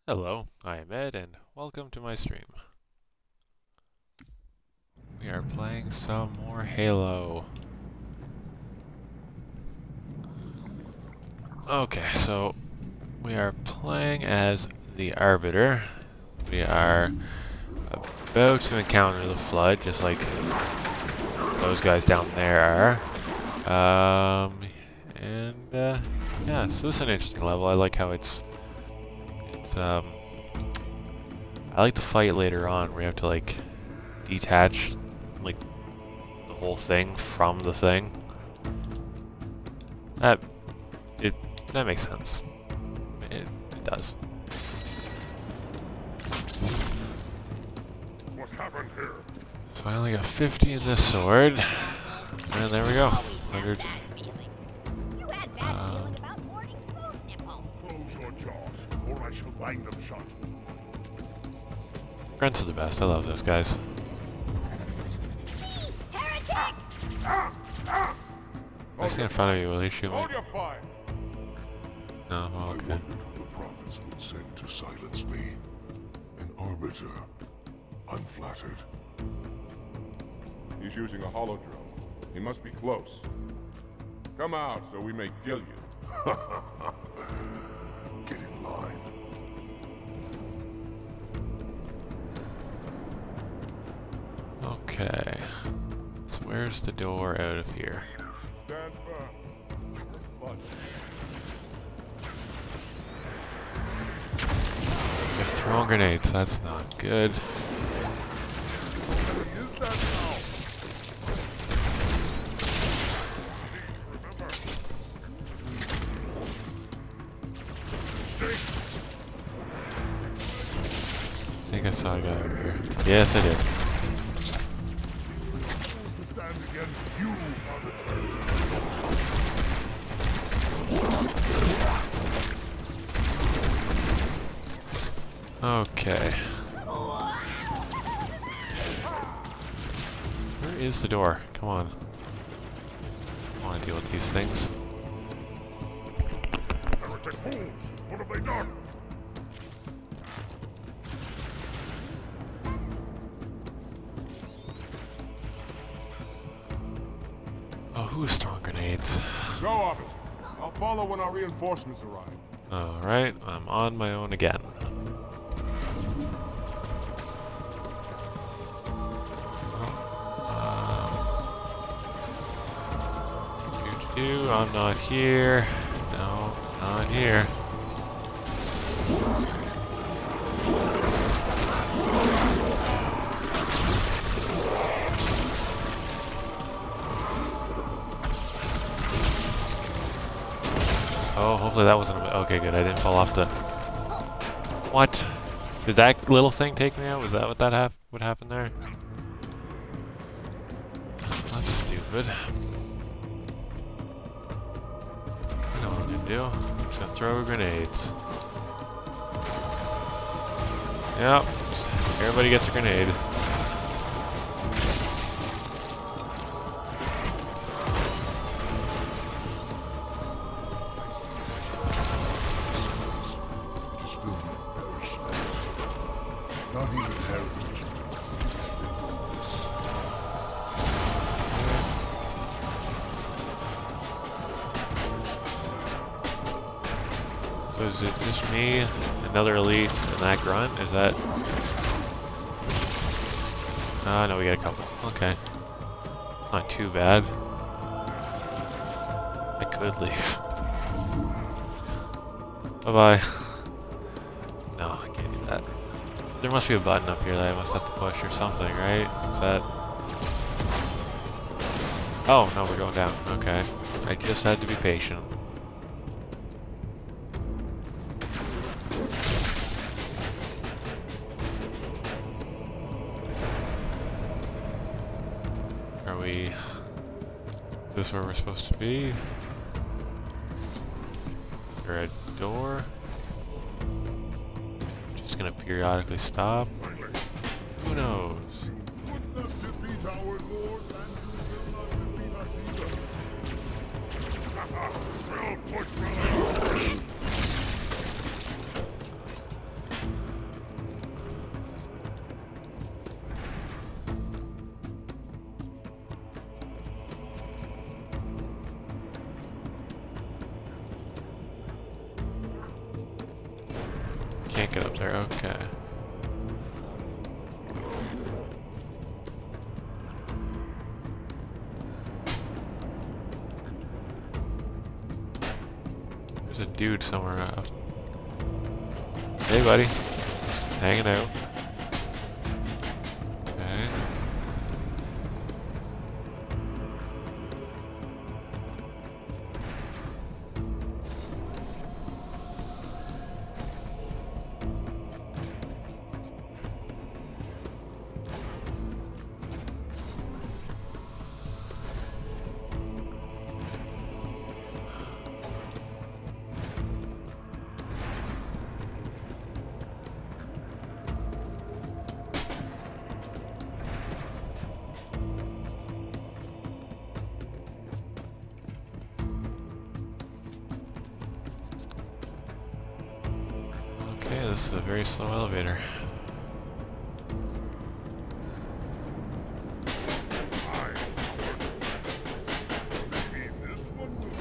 Hello, I am Ed, and welcome to my stream. We are playing some more Halo. Okay, so we are playing as the Arbiter. We are about to encounter the Flood, just like those guys down there are. Yeah, so this is an interesting level. I like how I like the fight later on where you have to like detach like the whole thing from the thing. That makes sense. It does. What happened here? So I only got 50 in this sword, and there we go. 100. Close your jaws, or I shall bind them shut. Grunts are the best. I love those guys. Heretic! I see in front of you. Will he shoot me? Hold your fire! No. I Okay. wondered who the prophets would send to silence me. An arbiter. Unflattered. He's using a holodrome. He must be close. Come out so we may kill you. Get in line. Okay. So where's the door out of here? Stand firm. But They're throwing grenades. That's not good. use that now. Remember. I think I saw a guy over here. Yes, I did. To stand against you on the turn. Okay. Where is the door? Come on. I want to deal with these things. Heretic fools! What have they done? Oh, who's throwing grenades? Go, Arbiter. I'll follow when our reinforcements arrive. Alright, I'm on my own again. I'm not here. No, not here. Oh, hopefully that wasn't okay, good. I didn't fall off the... What? Did that little thing take me out? Was that what happened there? That's stupid. I know what I'm gonna do. I'm just gonna throw grenades. Yep. Everybody gets a grenade. Just filled with parasites. Not even heretics would do this. So is it just me, another elite, and that grunt? Is that... no, we got a couple. Okay. It's not too bad. I could leave. Bye-bye. No, I can't do that. There must be a button up here that I must have to push or something, right? Is that... Oh, no, we're going down. Okay. I just had to be patient. Are we... Is this where we're supposed to be? Is there a door? Just gonna periodically stop? Who knows? Would not defeat our lord, and you will not defeat us either. We'll push through. can't get up there. Okay. There's a dude somewhere out. Hey, buddy. Just hanging out. Okay. Okay, this is a very slow elevator. Maybe this one will.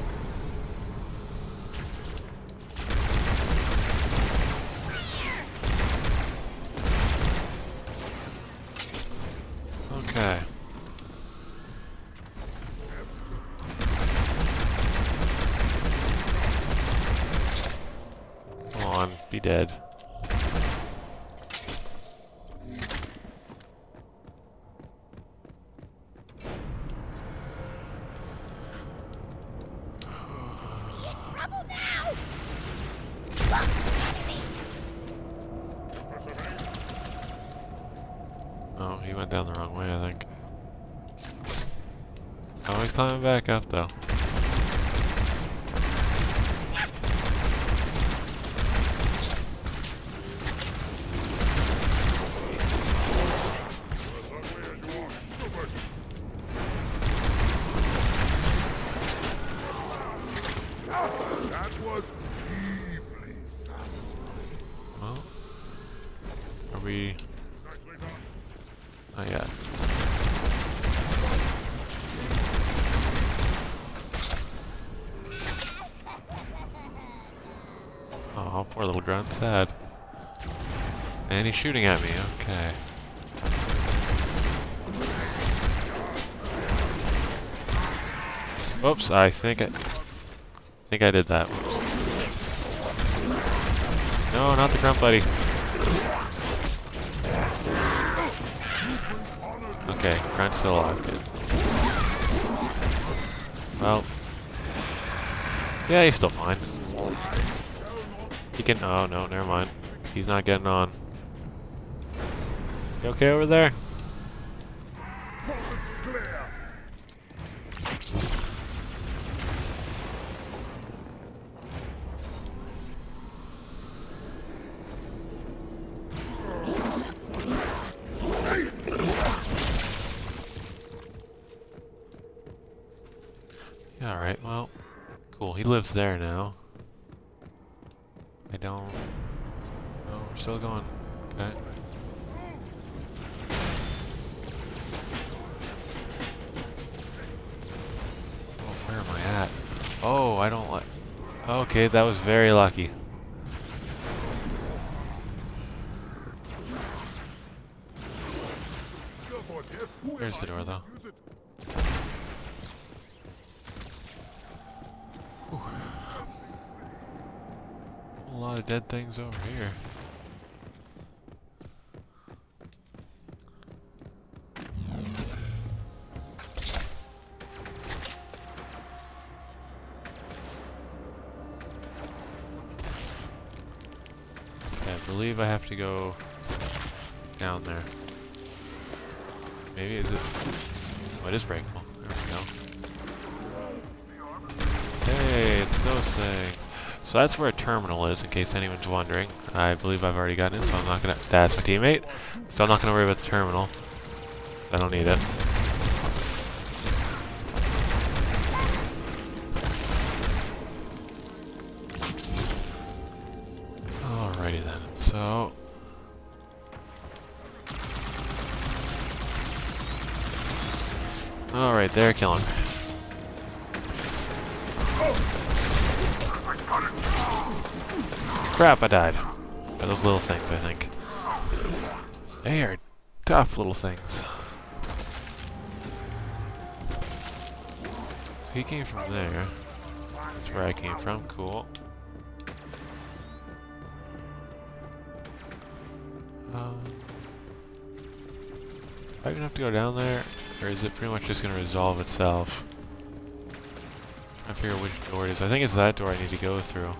Okay. Come on, be dead. Trouble now! Look, enemy! Oh, he went down the wrong way, I think. Oh, he's climbing back up, though. That was deeply satisfying. Well, are we... Nicely done. Not yet. Oh, poor little grunt, sad. And he's shooting at me, okay. Whoops, I think I did that. Whoops. No, not the grunt buddy. Okay, grunt's still alive, good. Well, yeah, he's still fine. He can. Oh no, never mind. He's not getting on. You okay over there? Yeah, alright, well, cool. He lives there now. I don't... No, we're still going. Okay. Oh, where am I at? Oh, I don't like... Okay, that was very lucky. Where's the door, though? Whew. A lot of dead things over here. Okay, I believe I have to go down there. Maybe is it? Oh, it is breakable. There we go. Hey, it's those things. So that's where a terminal is, in case anyone's wondering. I believe I've already gotten it, so I'm not gonna... That's my teammate. So I'm not gonna worry about the terminal. I don't need it. Alrighty then. So... Alright, they're killing me. Crap, I died. By those little things, I think. They are tough little things. He came from there. That's where I came from. Cool. Am I gonna have to go down there, or is it pretty much just gonna resolve itself? I figure which door it is. I think it's that door I need to go through.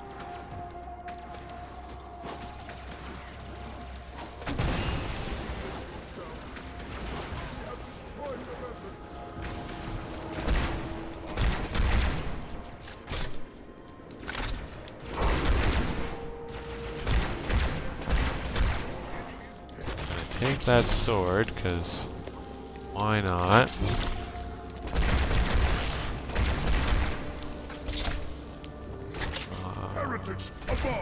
Take that sword, because why not? Heretics above!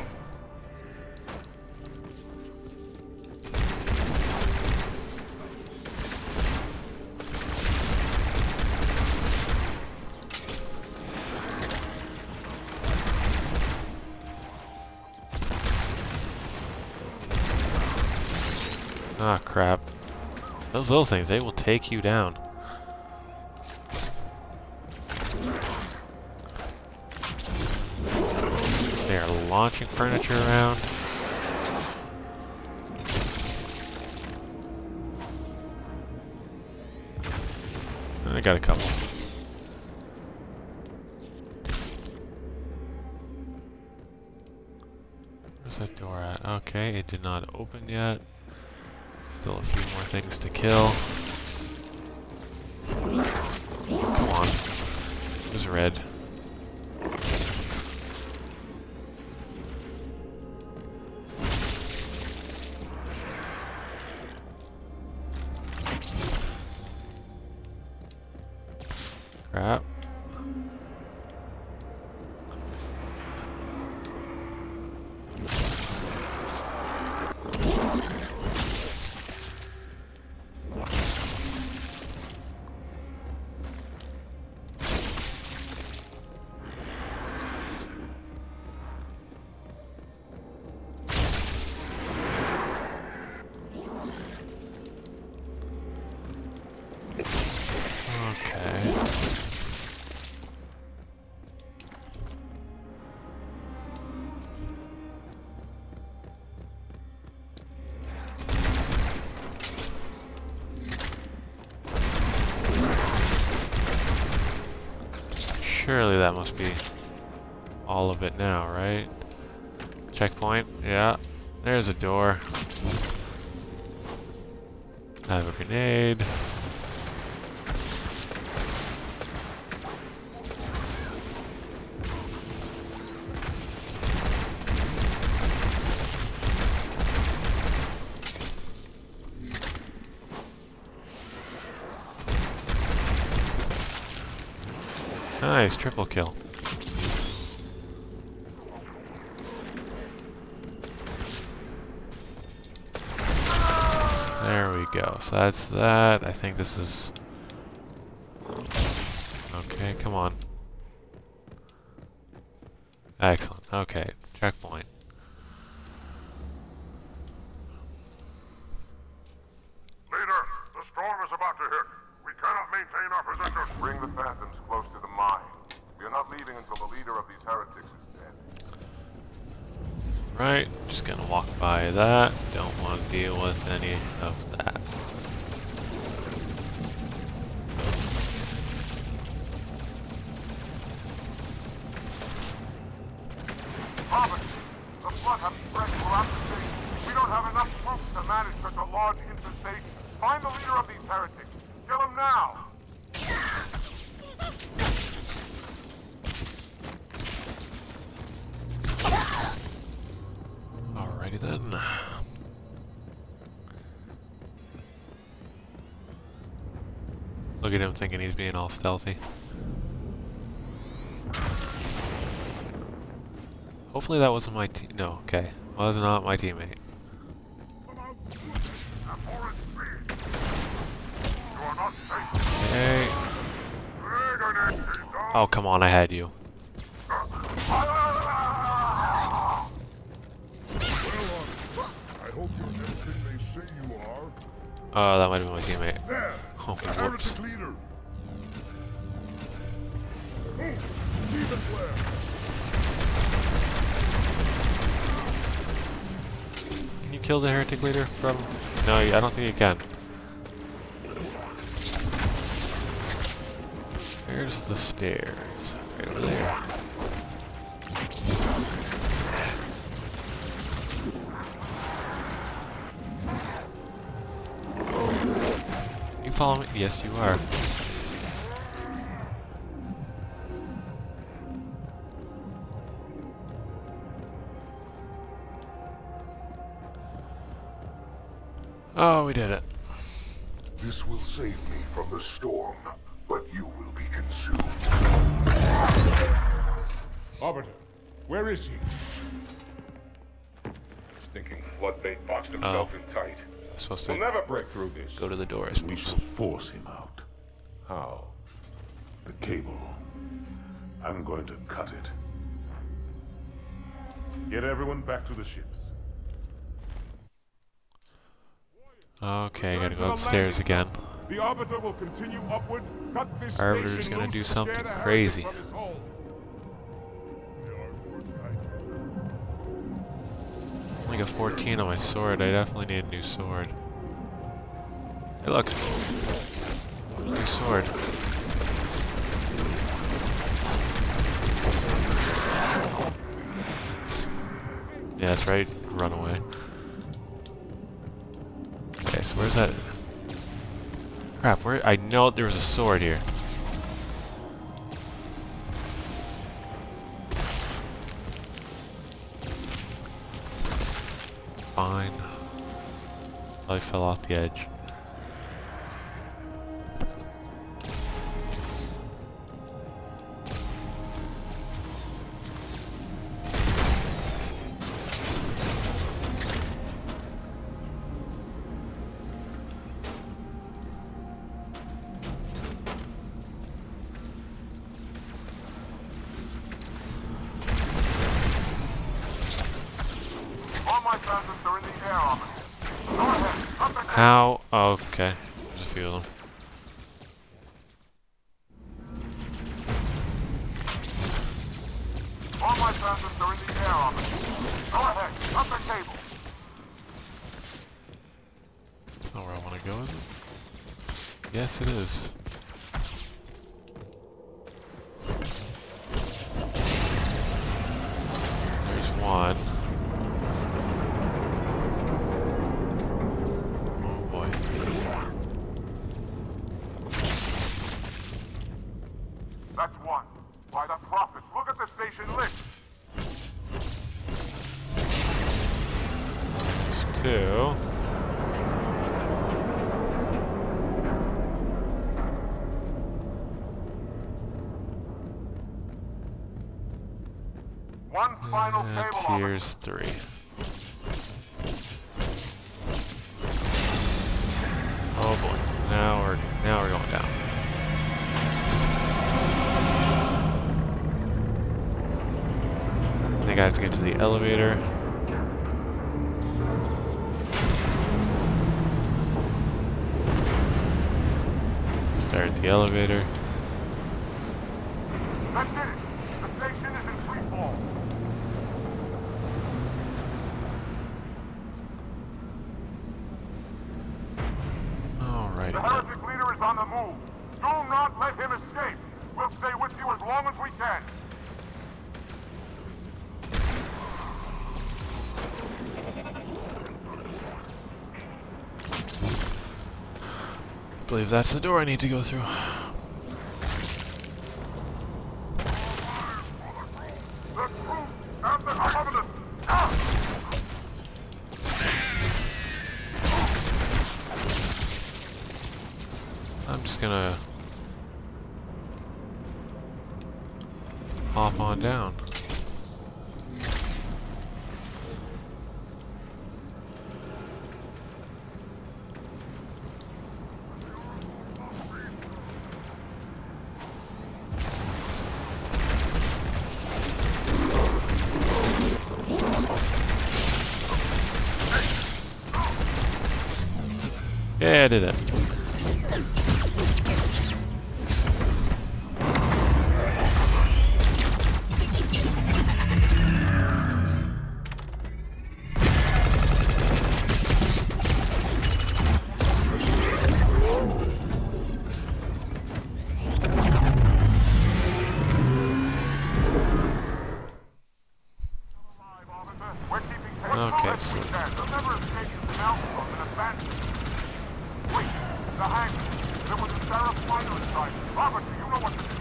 Ah, crap. Those little things, they will take you down. They are launching furniture around. I got a couple. Where's that door at? Okay, it did not open yet. Still a few more things to kill. Come on. Who's red? Crap. Okay. Surely that must be all of it now, right? Checkpoint, yeah. There's a door. I have a grenade. Nice, triple kill. There we go. So that's that. I think this is... Okay, come on. Excellent. Okay, checkpoint. Leader, the storm is about to hit. We cannot maintain our position. Bring the Phantoms close to the mine. We are not leaving until the leader of these heretics is dead. Right, just gonna walk by that. Don't want to deal with any of that. Robin, the flood has spread throughout the city. We don't have enough troops to manage such a large infestation. Find the leader of these heretics. Kill him now. Alrighty then. Look at him thinking he's being all stealthy. Hopefully that wasn't my team. No, okay. Was not my teammate. Okay. Oh, come on, I had you. Well, Everything they say you are. Oh, that might have been my teammate. There! Oh, The whoops. heretic leader! Demon flare! Can you kill the heretic leader from... No, I don't think you can. Where's the stairs? Right over there. You follow me? Yes, you are. Oh, we did it. This will save me from the storm, but you will be consumed. Arbiter, where is he? Stinking floodbait boxed himself in tight. Supposed We'll to never break through this. go to the door, I We suppose. shall force him out. How? The cable. I'm going to cut it. Get everyone back to the ships. Okay, gotta Return to go the upstairs landing again. zone. The Arbiter will continue upward, cut this Arbiter's station gonna loose do to something scare the heretic crazy. from his hold. The Ardworth Hydra. Only got 14 on my sword. I definitely need a new sword. Hey, look. New sword. Yeah, that's right. Run away. Okay, so where's that? Crap, where? I know there was a sword here. Fine. I fell off the edge. All my phantoms are in the air, Arbiter. Go ahead, up the How? Oh, okay. There's a few of them. All my phantoms are in the air, Arbiter. Go ahead, up the cable. That's not where I want to go, is it? Yes, it is. There's one. Oh boy. That's one. By the prophets, look at the station list. There's two. One final And cable, Arbiter. here's three. Oh boy. Now we're going down. I think I have to get to the elevator. Start the elevator. That's it. The station is in free fall. Alrighty The then. heretic leader is on the move. Do not let him escape. We'll stay with you as long as we can. I believe that's the door I need to go through. The truth and the covenant. Ah! I'm just gonna hop on down. Yeah, I did it. We're keeping pace. Okay, so They'll never escape the mountain from an abandoned. Wait, the hangar. There was a Seraph fighter inside. Robert, do you know what to do?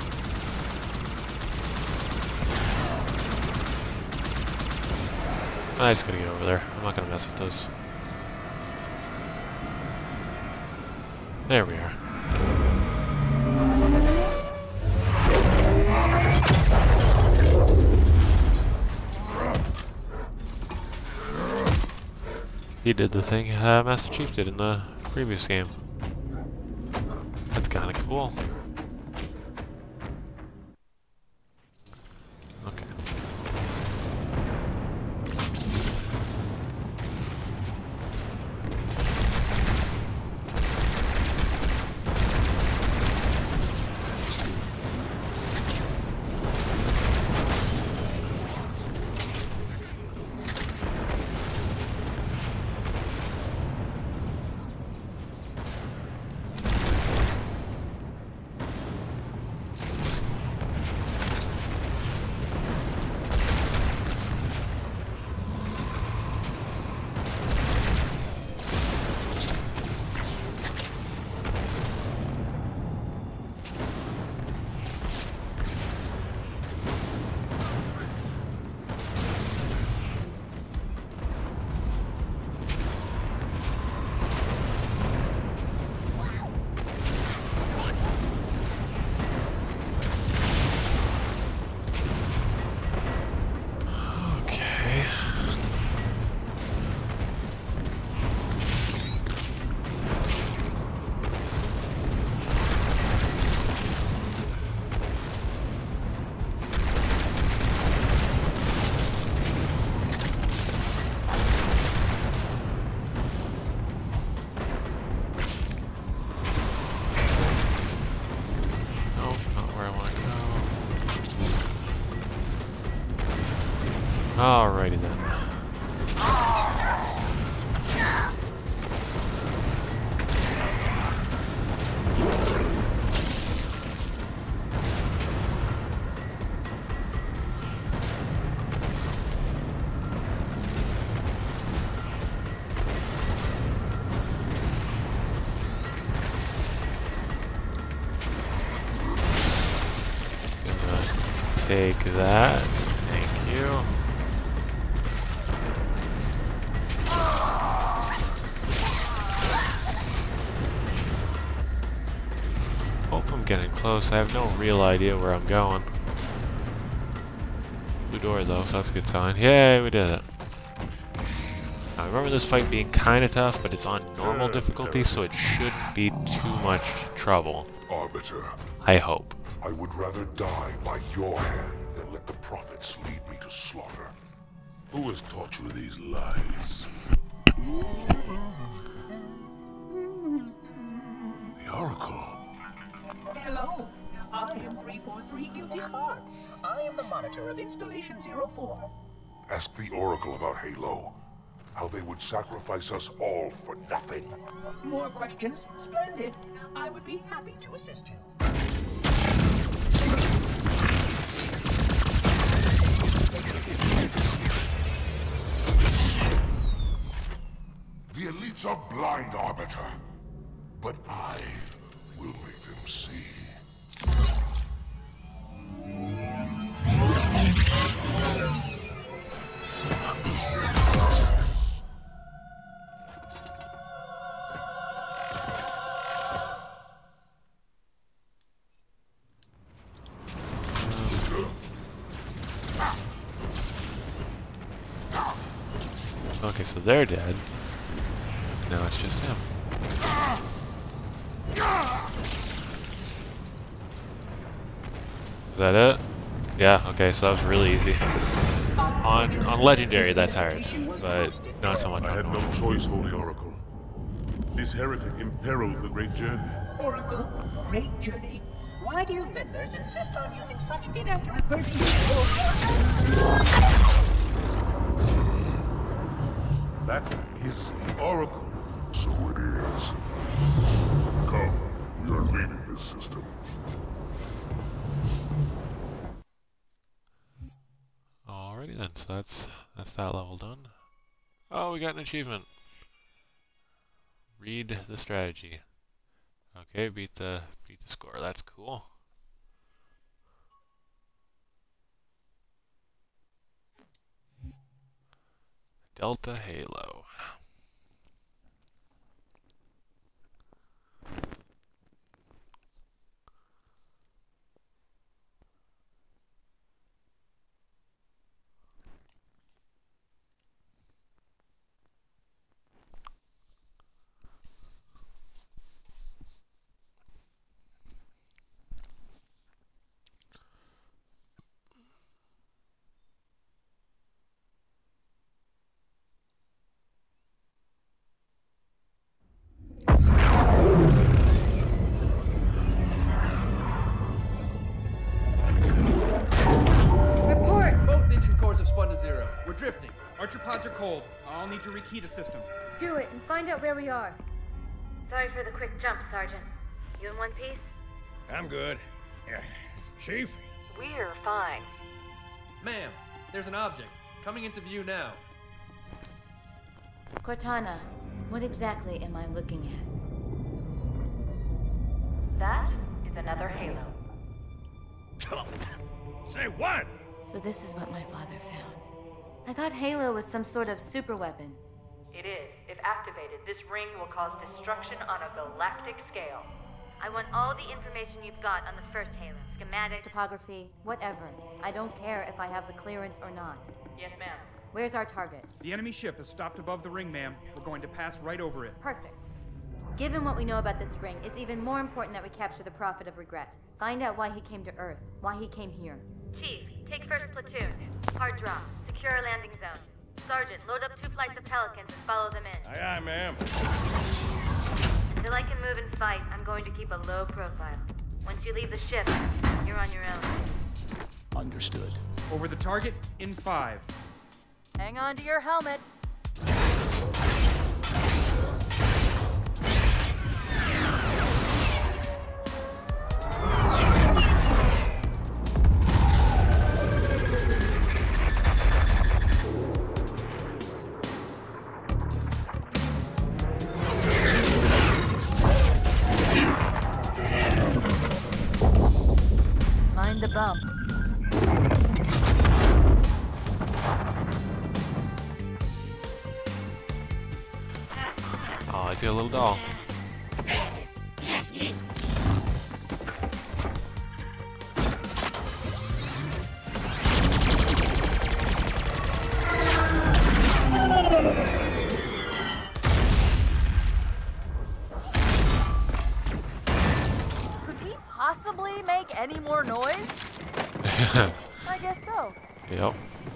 I just gotta get over there. I'm not gonna mess with those. There we are. He did the thing Master Chief did in the previous game. That's kinda cool. Okay. Alrighty then. Gonna take that. Thank you. Hope I'm getting close. I have no real idea where I'm going. Blue door though, so that's a good sign. Yay, we did it. I remember this fight being kind of tough, but it's on normal difficulty, so it shouldn't be too much trouble. Arbiter, I hope. I would rather die by your hand than let the prophets lead me to slaughter. Who has taught you these lies? The Oracle. Hello, I am 343 Guilty Spark. I am the monitor of Installation 04. Ask the Oracle about Halo. How they would sacrifice us all for nothing. More questions? Splendid. I would be happy to assist you. The elites are blind, Arbiter. But I will make them see. Okay, so they're dead. Now it's just him. Is that it? Yeah, okay, so that was really easy. On Legendary, that's hard, but not so much I on had no normal. choice, Holy Oracle. This heretic imperiled the great journey. Oracle, great journey. Why do you meddlers insist on using such inaccurate versions? That is the Oracle. So it is. Come, we are leaving this system. Alrighty then, so that's that level done. Oh, we got an achievement. Read the strategy. Okay, beat the score. That's cool. Delta Halo. Drifting. Archer pods are cold. I'll need to rekey the system. Do it and find out where we are. Sorry for the quick jump, Sergeant. You in one piece? I'm good. Chief? We're fine. Ma'am, there's an object. Coming into view now. Cortana, what exactly am I looking at? That is another Halo. Say what? So this is what my father found. I thought Halo was some sort of super weapon. It is. If activated, this ring will cause destruction on a galactic scale. I want all the information you've got on the first Halo. Schematic, topography, whatever. I don't care if I have the clearance or not. Yes, ma'am. Where's our target? The enemy ship is stopped above the ring, ma'am. We're going to pass right over it. Perfect. Given what we know about this ring, it's even more important that we capture the Prophet of Regret. Find out why he came to Earth, why he came here. Chief, take first platoon. Hard drop. Secure landing zone. Sergeant, load up 2 flights of Pelicans and follow them in. Aye, aye, ma'am. Until I can move and fight, I'm going to keep a low profile. Once you leave the ship, you're on your own. Understood. Over the target in 5. Hang on to your helmet. Mind the bump. Oh, I see a little doll. Could we possibly make any more noise? I guess so. Yep.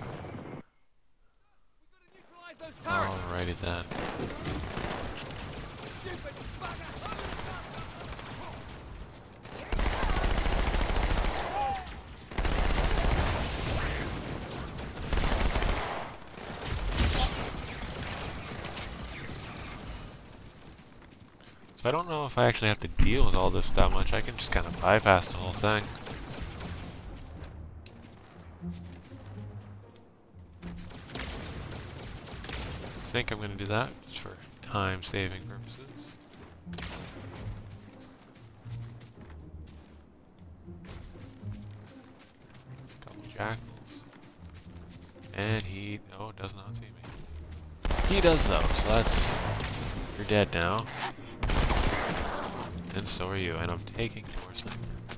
Alrighty then. So I don't know if I actually have to deal with all this that much. I can just kind of bypass the whole thing. I think I'm going to do that just for time saving purposes. Couple jackals. And he does not see me. He does though, so that's, you're dead now. And so are you, and I'm taking your sniper.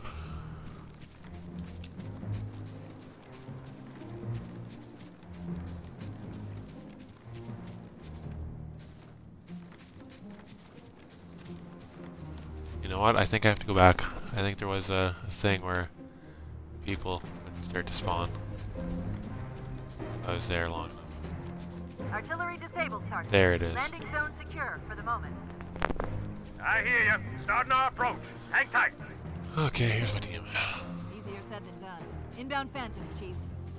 You know what? I think I have to go back. I think there was a thing where people would start to spawn. I was there long enough. Artillery disabled, target. There it is. Landing zone secure for the moment. I hear you. Starting our approach. Hang tight. Okay, here's my team. Easier said than done. Inbound Phantoms, Chief.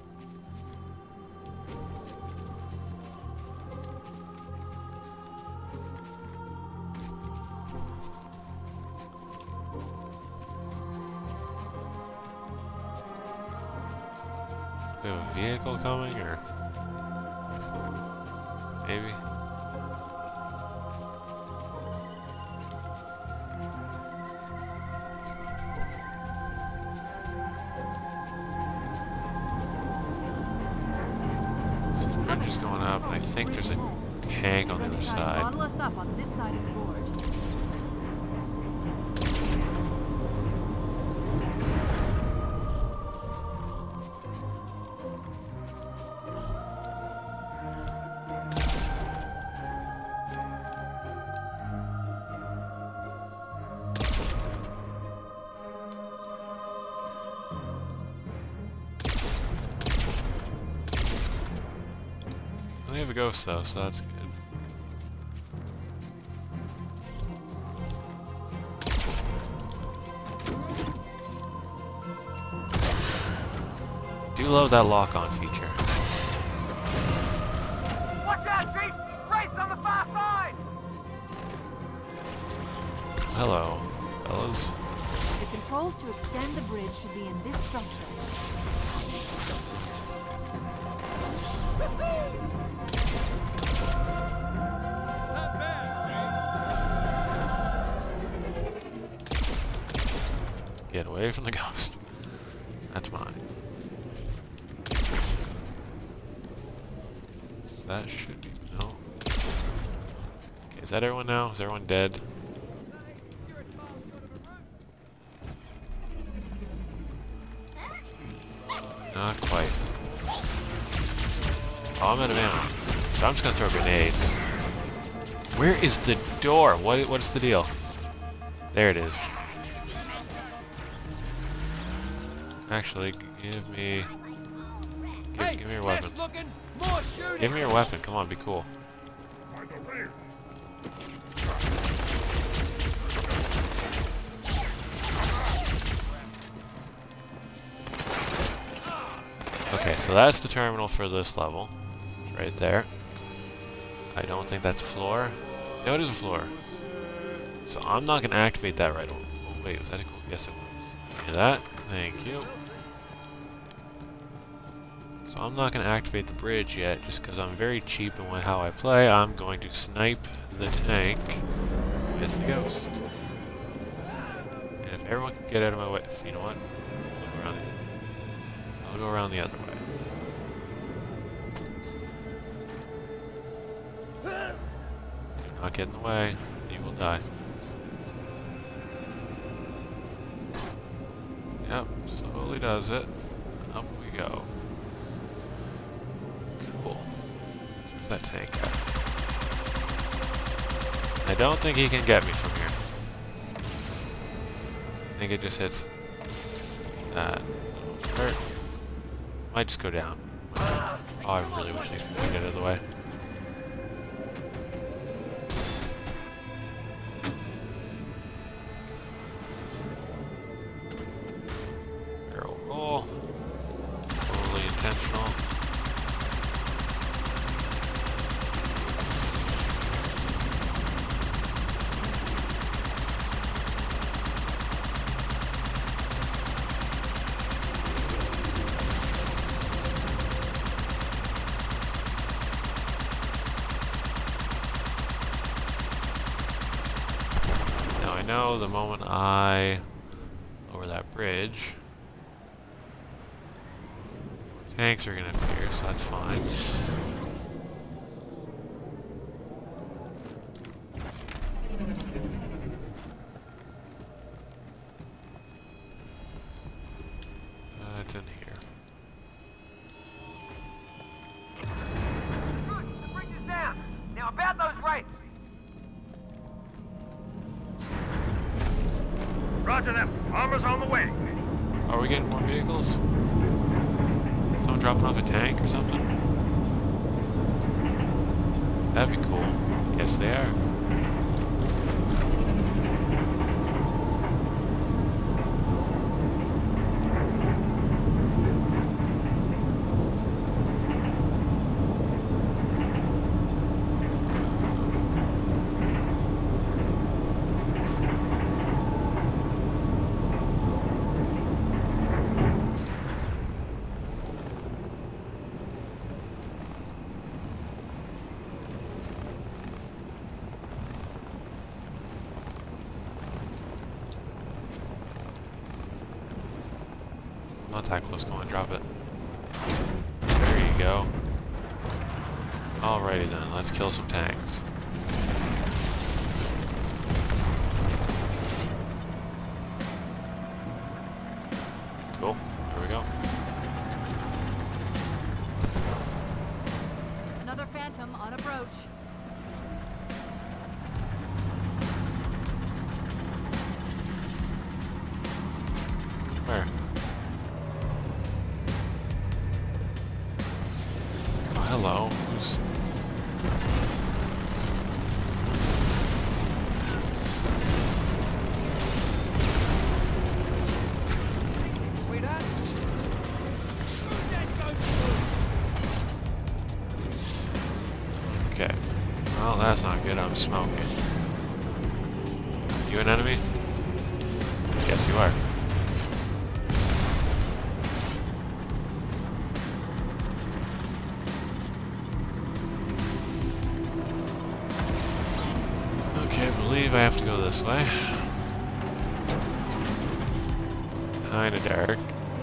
We have a vehicle coming, or maybe? So the bridge is going up, and I think there's a tank on the other side. Bottle us up on this side of the gorge. We have a ghost though, so that's good. Do love that lock-on feature. Watch out, Chief! Wraiths on the far side! Hello, fellas. The controls to extend the bridge should be in this structure. Get away from the ghost. That's mine. So that should be... no. Okay, is that everyone now? Is everyone dead? Not quite. Oh, I'm out of ammo. So I'm just gonna throw grenades. Where is the door? What is the deal? There it is. Actually, give me your weapon. Give me your weapon. Come on, be cool. Okay, so that's the terminal for this level. It's right there. I don't think that's a floor. No, it is a floor. So I'm not gonna activate that right away. Oh, wait, was that a cool? Yes, it was. Give me that. Thank you. So I'm not going to activate the bridge yet, just because I'm very cheap in how I play. I'm going to snipe the tank with the ghost. And if everyone can get out of my way, you know what? I'll go around the other way. Do not get in the way. You will die. Yep, slowly does it. Up we go. Cool. Where's that tank at? I don't think he can get me from here. I think it just hits that. Hurt. Might just go down. Oh, I really wish these could get out of the way. Barrel roll. Totally intentional. Now I know the moment I lower that bridge, tanks are gonna appear, so that's fine. That's in here. Good, the bridge is down. Now about those wraiths. Roger them. Armor's on the way. Are we getting more vehicles? Someone dropping off a tank or something? That'd be cool. Yes, they are. Not that close. Come on, drop it. There you go. Alrighty then, let's kill some tanks. Cool. There we go. Another Phantom on approach. Where? Oh, hello. Who's... Okay. Well, that's not good. I'm smoking. You an enemy? Yes, you are. Okay, I believe I have to go this way. Kinda dark.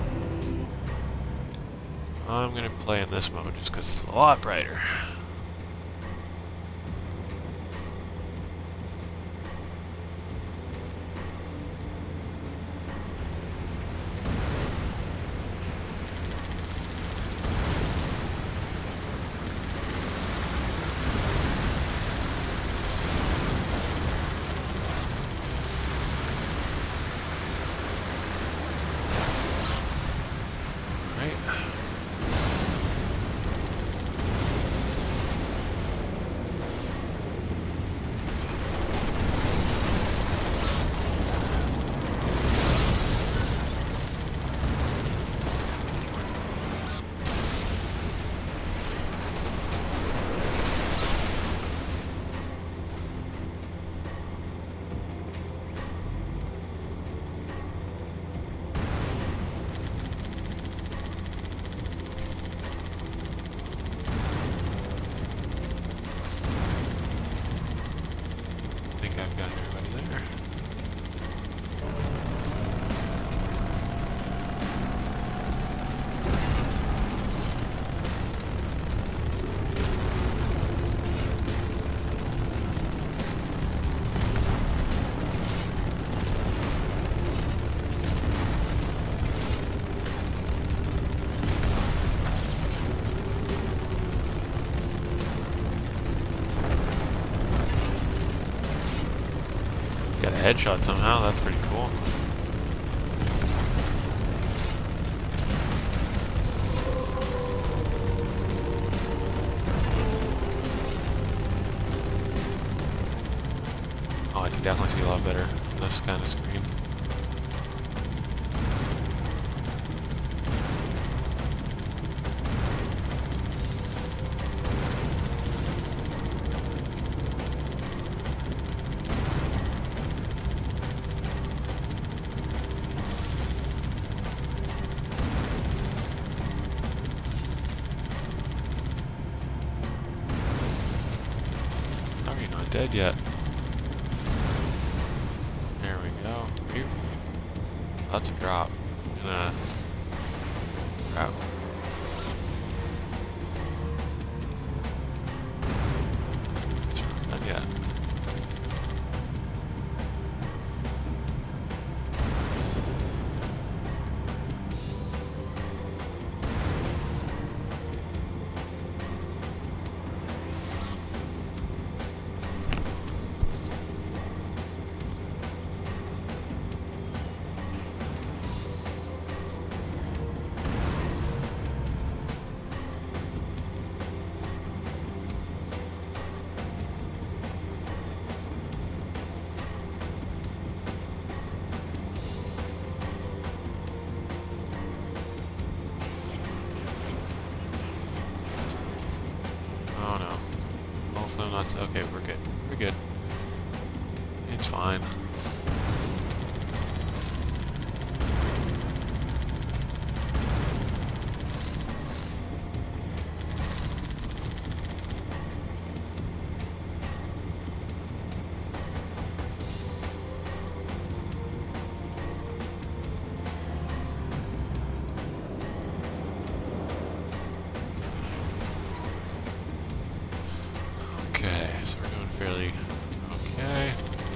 I'm gonna play in this mode just because it's a lot brighter. I've got everybody there. Got a headshot somehow, that's pretty cool. Oh, I can definitely see a lot better on this kind of screen. Dead yet. There we go. Phew. That's a drop. I'm gonna grab. Not yet. Oh no. Hopefully I'm not. Okay, we're good. We're good. It's fine. so we're doing fairly okay.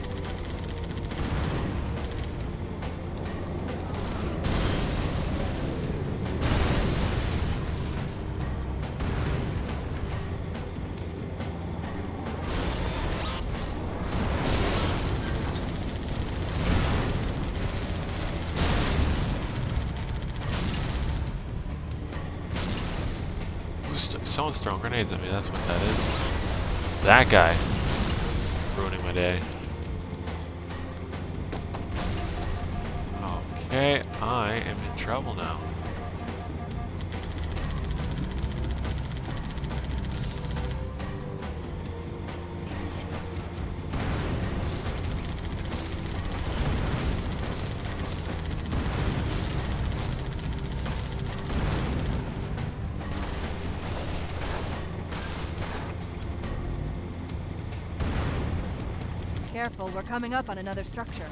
Someone's throwing grenades at me, that's what that is. That guy. Ruining my day. Okay, I am in trouble now. Careful, we're coming up on another structure.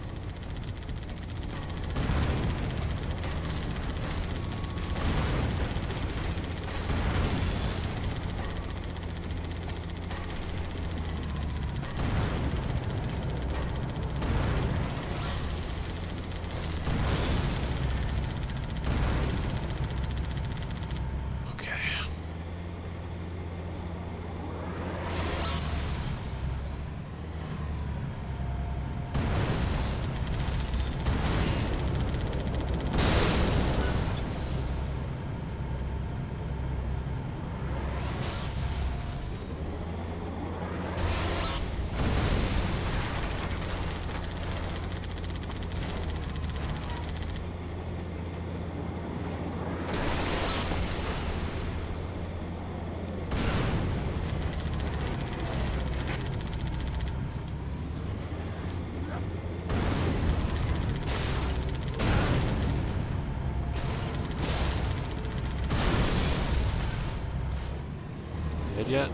Dead yet?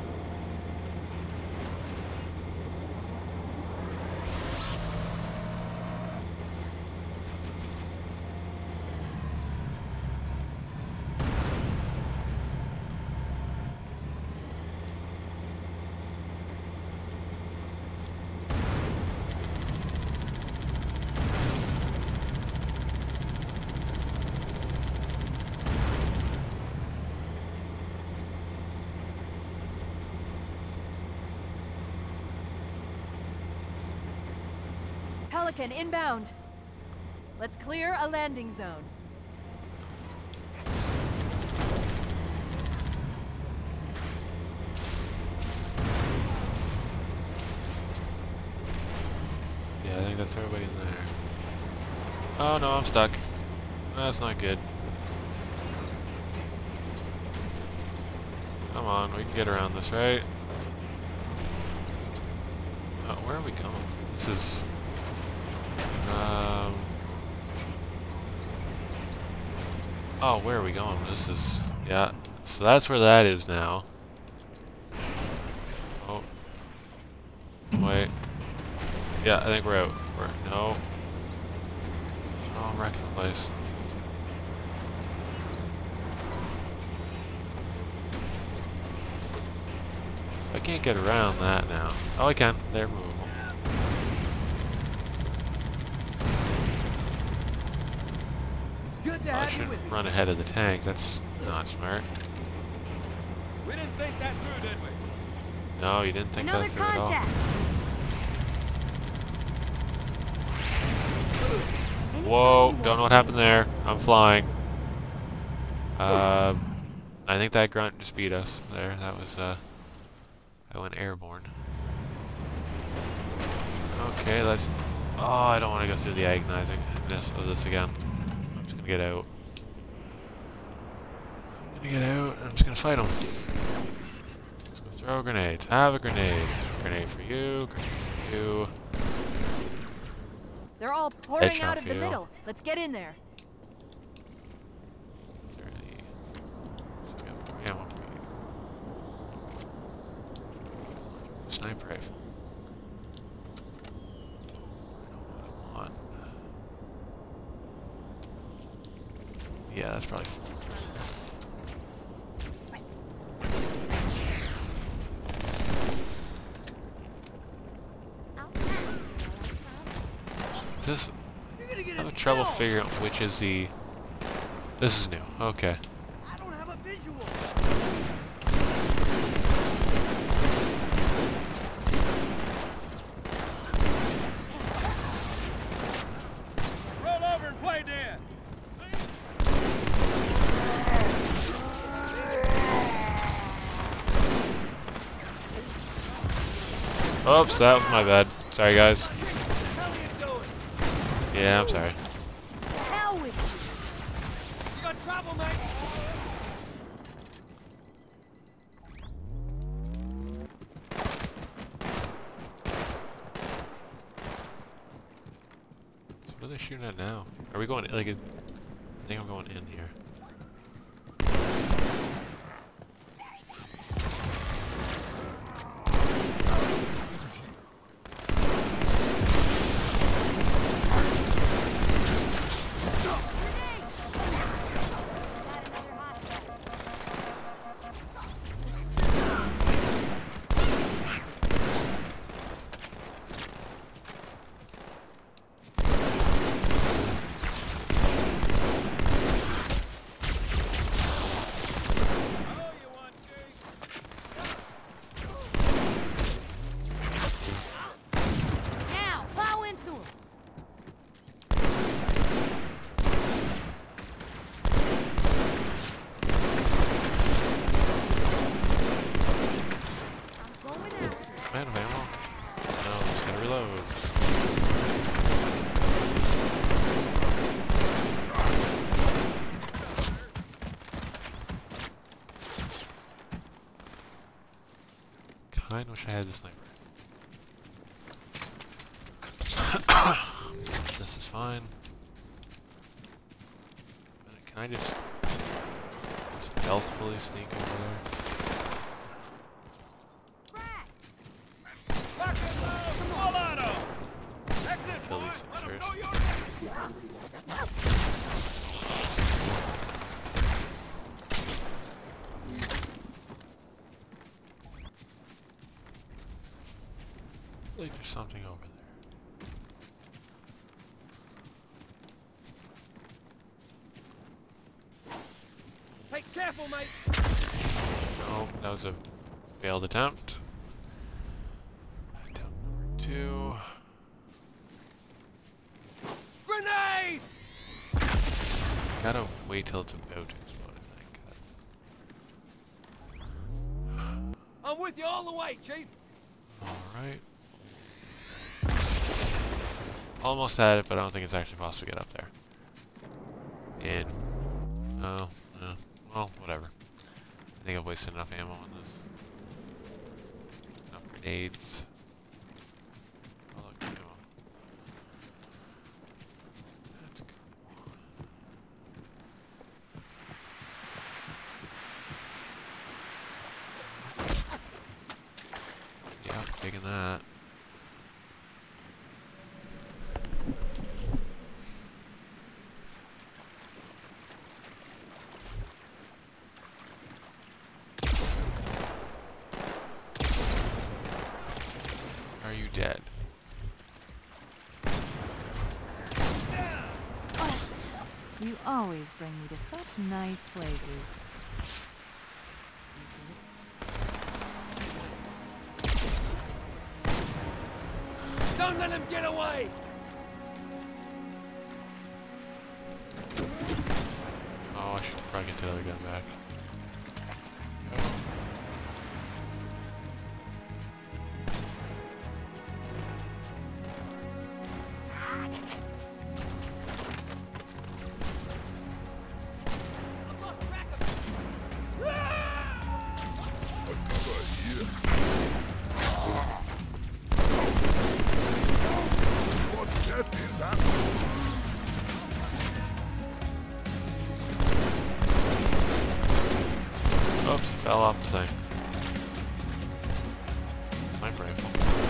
Pelican inbound. Let's clear a landing zone. Yeah, I think that's everybody in there. Oh no, I'm stuck. That's not good. Come on, we can get around this, right? Oh, where are we going? This is... Oh, where are we going? This is... Yeah, so that's where that is now. Oh. Wait. Yeah, I think we're out. No. Oh, I'm wrecking the place. I can't get around that now. Oh, I can. They're movable. Oh, I shouldn't run ahead of the tank. That's not smart. We didn't think that through, did we? No, you didn't think that through at all. Whoa, don't know what happened there. I'm flying. I think that grunt just beat us there. That was, I went airborne. Okay, let's... Oh, I don't want to go through the agonizing-ness of this again. I'm just gonna get out. I'm gonna get out, and I'm just gonna fight them. Just gonna throw grenades. Have a grenade. Grenade for you, grenade for you. They're all pouring Headshot out of the for you. middle. Let's get in there. Is there any... So we have ammo for you. Sniper rifle. I don't want. Yeah, that's probably... I have trouble figuring out which is the... This is new. Okay. I don't have a visual. Roll over and play dead. Oops, that was my bad. Sorry, guys. Yeah, I'm sorry. Hell with you. You got trouble, mate. So what are they shooting at now? Are we going like? I think I'm going in here. Now, plow into him. I'm going after him. Man of ammo. No, I'm just gonna reload. Kinda wish I had the sniper. This is fine. Can I just stealthily sneak over there? Lock and load. Full auto. That's it, Kill boy. these Let 'em sensors. know you're... I think there's something over there. Hey, careful, mate. No, that was a failed attempt. Attempt number 2. Grenade! Gotta wait till it's about to explode, I think. I'm with you all the way, Chief. Alright. Almost had it, but I don't think it's actually possible to get up there. And... oh, no. Well, whatever. I think I've wasted enough ammo on this. Enough grenades. Oh, look, ammo. That's cool. Yeah, taking that. Are you dead? You always bring me to such nice places. Don't let him get away. Oh, I should probably get the other gun back. I've lost track of him. Your death is happening. Oops, fell off the thing. Sniper rifle.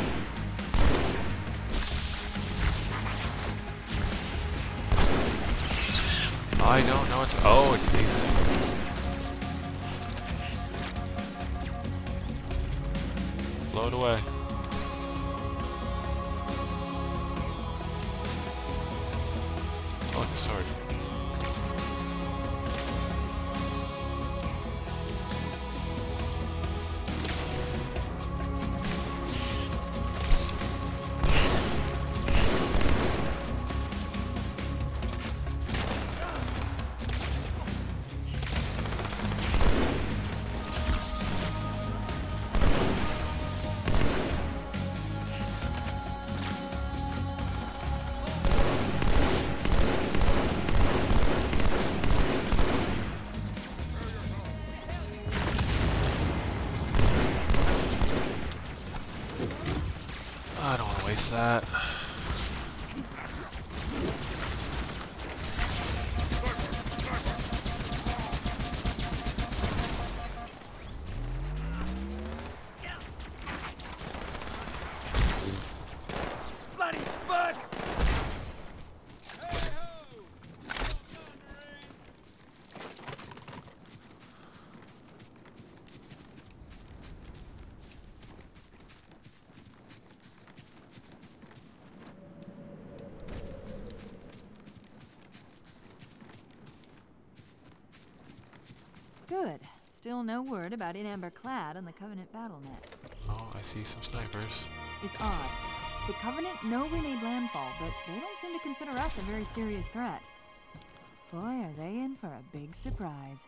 I don't know it's... oh, it's these things. Blow it away. waste that. Bloody fuck! Good. Still no word about In Amber Clad on the Covenant BattleNet. Oh, I see some snipers. It's odd. The Covenant know we made landfall, but they don't seem to consider us a very serious threat. Boy, are they in for a big surprise.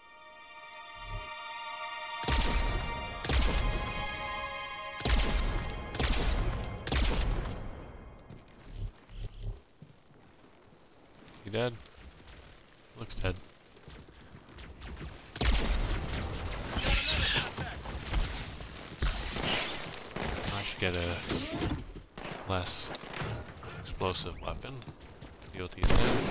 He dead? Looks dead. I should get a less explosive weapon to deal with these things.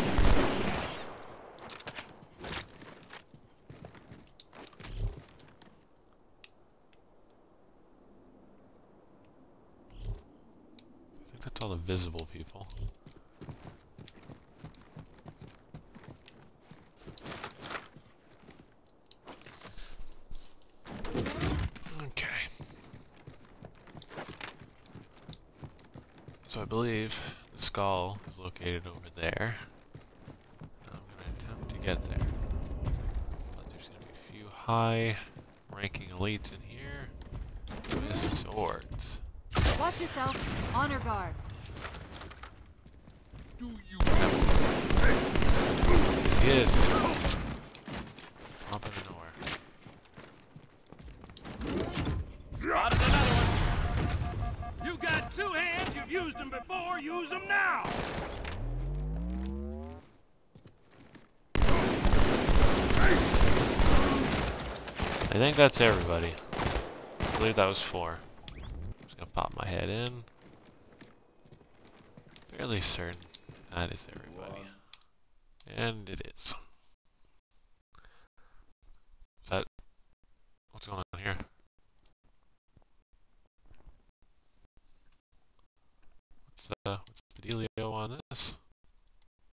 I think that's all the visible people. Okay. So I believe the skull is located over there. I'm going to attempt to get there. But there's going to be a few high-ranking elites in here with swords. Watch yourself. Honor guards. Yes, he is. Drop out of nowhere. Spotted another one. You got two hands. You've used them before. Use them now. I think that's everybody. I believe that was 4. I'm just gonna pop my head in. Fairly certain that is everybody. And it is. Is that... What's going on here? What's the dealio on this?